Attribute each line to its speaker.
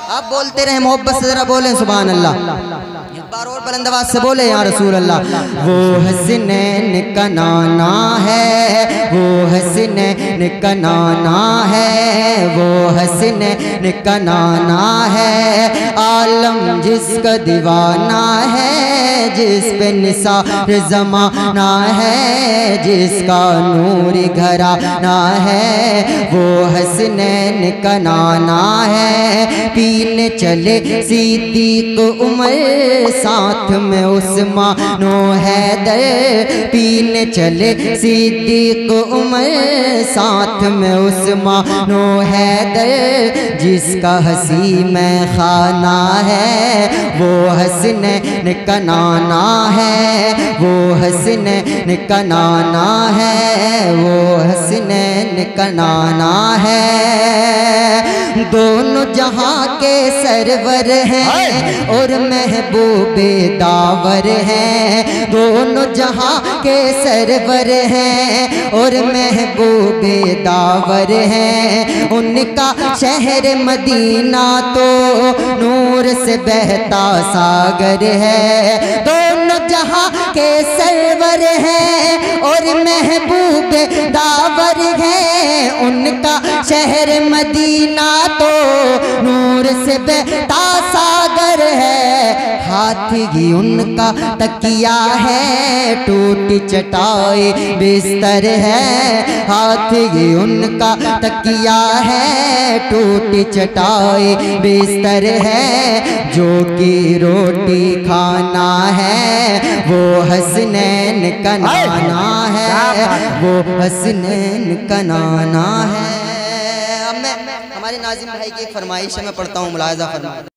Speaker 1: आप बोलते रहे मोहब्बत से, जरा बोले सुभान अल्लाह। एक बार और बुलंद आवाज से बोले या रसूल अल्लाह। वो हसनैन का नाना है, वो हसनैन का नाना है, वो हसनैन का नाना है। आलम जिसका दीवाना है, जिस पे निसार ज़माना है, जिसका नूर घराना है, वो हसनैन का नाना है। पीने चले सिद्दीक़ उमर, साथ में उस्मान व हैदर। पीने चले सिद्दीक़ उमर, साथ में उस्मान व हैदर। जिसका हसी में खाना है, वो हसनैन का नाना है, वो हसनैन का नाना है, वो हसनैन का नाना है। दोनों जहां के सरवर हैं और महबूबे दावर हैं। दोनों जहां के सरवर हैं और महबूबे दावर हैं। उनका शहर मदीना तो नूर से बहता सागर है। दोनों जहां के सरवर हैं और महबूबे दावर हैं। उनका शहर मदीना तो नूर से बहता सागर है। हाथी ही उनका तकिया है, टूटी चटाई बिस्तर है। हाथी ही उनका तकिया है, टूटी चटाई बिस्तर है। जो कि रोटी खाना है, वो हसनैन का नाना है, वो हसनैन का नाना है। अब मैं हमारे नाज़िम भाई की एक फरमाइश है, मैं पढ़ता हूँ, मुलाहिज़ा फरमाएं।